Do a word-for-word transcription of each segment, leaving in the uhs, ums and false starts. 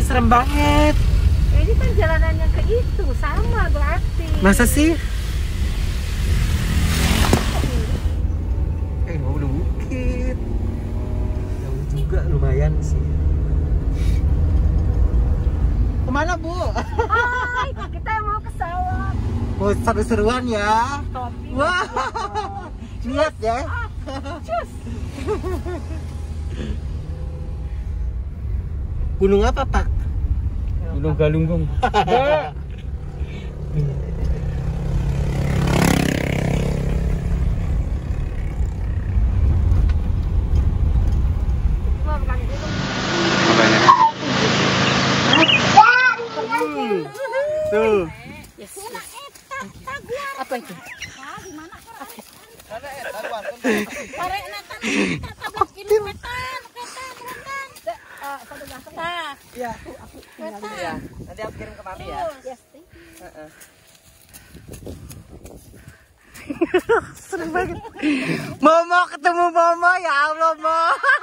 serem banget. Ini kan jalanannya ke itu, sama berarti. Masa sih? Eh, mau udah bukit. Jauh juga lumayan sih. Kemana, Bu? Hai, kita mau ke sawah. Mau seru-seruan ya? Kopi. Wah, lihat ya. Cus. Gunung apa, Pak? Gunung Galunggung. Hmm. Tuh. Yes, yes. Apa itu? Tarik natan, tabrak kilometer, ketan, ketan. Nah, Ya, ketan. ya. Nanti aku kirim ke Mami ya. Yes. Heeh. Seru banget. Momo ketemu Momo, ya Allah, Mo.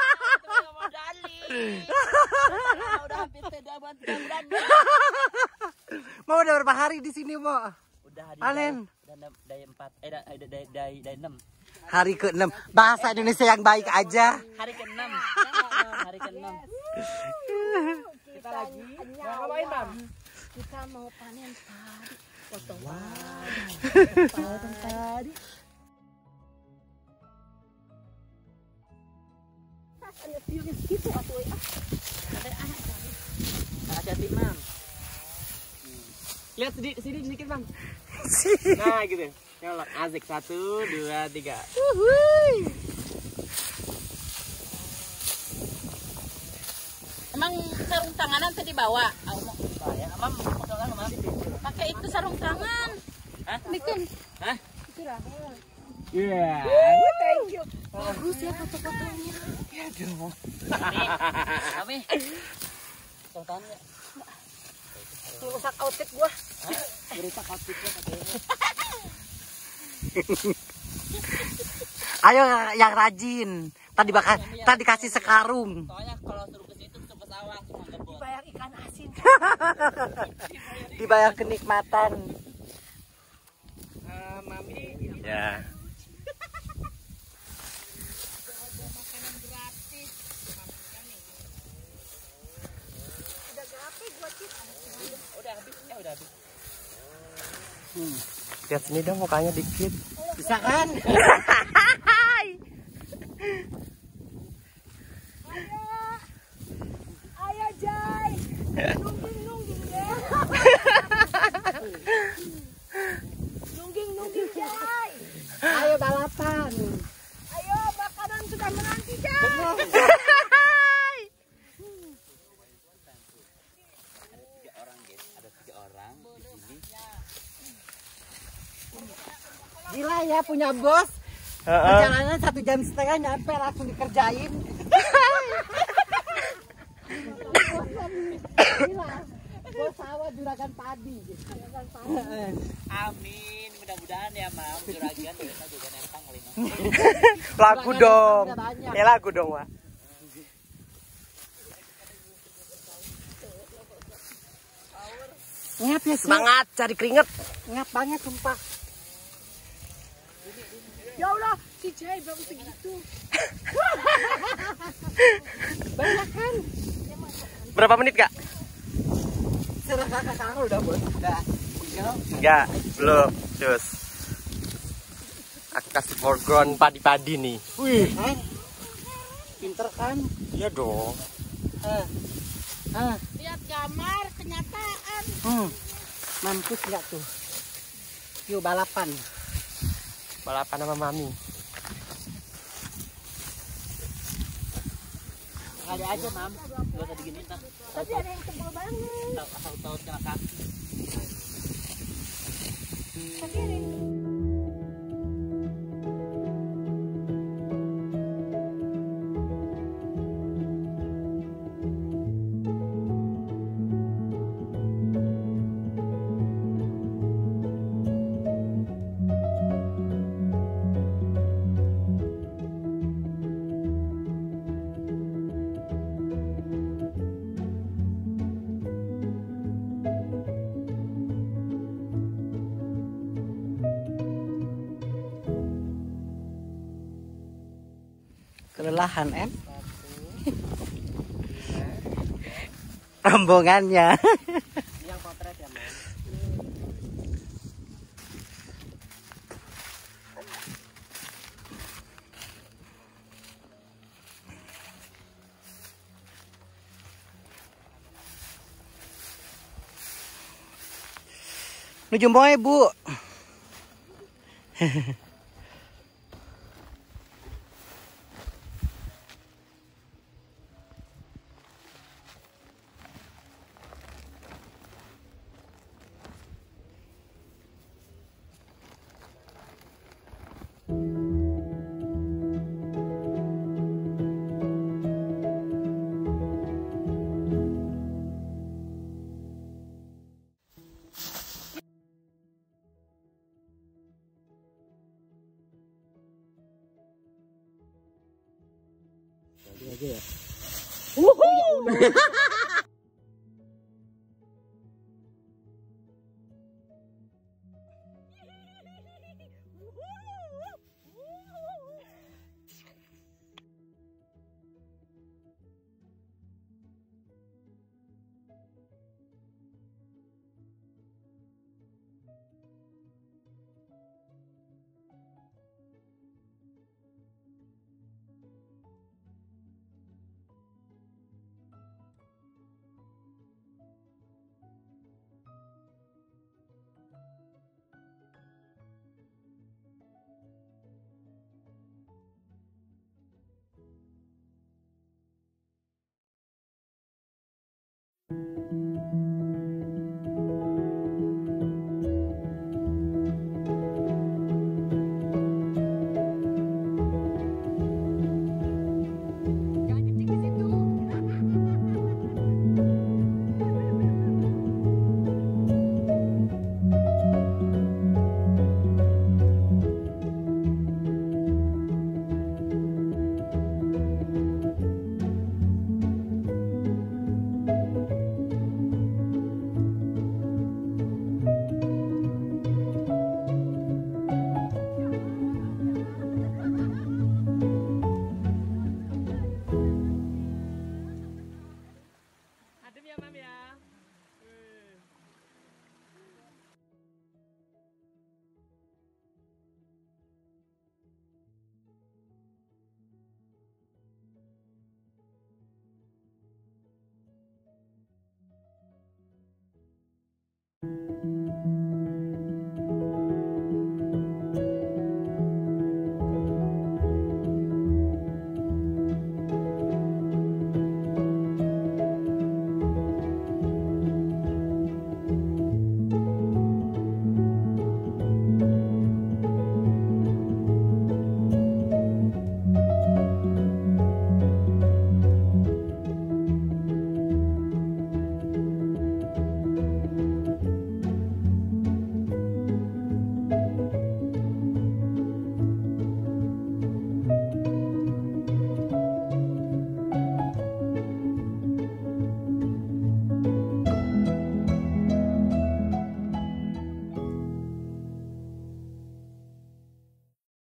Udah hampir tidak buat mudah-mudahan. Mo udah berapa hari di sini, Mo? Udah hari Panen. day empat, eh day day day day enam. Hari keenam. Bahasa Indonesia yang baik aja. Hari keenam. Hari keenam. Kita lagi mau ngapain, Bang? Kita mau panen padi. Potong padi. Potong padi. Ada virus gitu atau ah. Ada anak tadi. Hati-hati, Mam. Lihat sedikit sini sedikit, Bang. Nah, gitu. Nyolok asik satu, dua, tiga. Wuhui. Emang sarung tanganan tadi bawa? Ya, Mam, potongan mana sih? Pakai itu sarung tangan. Hah? Bikin. Hah? Itulah. Iya. Thank you. Bagus ya foto-fotonya. Ya dong. Kami. Potongan ya. Rusak outfit gua. Berusak outfitnya katanya. Ayo yang rajin. Tadi bakal tadi kasih sekarung. Soalnya kalau suruh ke situ suruh ke sawah cuma ngebon. Bayar ikan asin. Dibayar kenikmatan. Uh, Mami. Ya. Udah gratis buat kita. Udah habis, ya udah habis. Hmm. Lihat sini dong mukanya dikit. Bisa kan? Ayo. Ayo Jai. Nungging nungging ya. Nungging nungging Jai. Ayo balapan. Ayo makanan sudah menanti Jai. Gila ya punya bos. Perjalanan satu jam setengah nyampe langsung dikerjain. Gila. Bos sawah juragan padi. Amin, mudah-mudahan ya, Mam. Juragan kita juga nempang kali ini. Lagu dong. Ya lagu dong, Wak. Ngap ya, semangat cari keringet. Ngap banget sumpah. Ya Allah, si Jai baru segitu. Banyak kan? Berapa menit, Kak? Serah kakak sekarang udah bos. Udah. Enggak, belum. Cus. Aku kasih foreground padi-padi nih. Wih, kan? Pinter kan? Iya dong. Ah. Ah. Lihat gambar kenyataan. Hmm. Mampus nggak tuh? Yuk balapan. Balapan sama Mami. Kali aja, Mam. Gak usah diginiin, tak. Tapi ada yang tebal banget. Asal tahu kena kaki. Tapi ada yang sebelahan en. Rombongannya. Yang potret ya, Men. Nuju moe, Bu. Aja ya.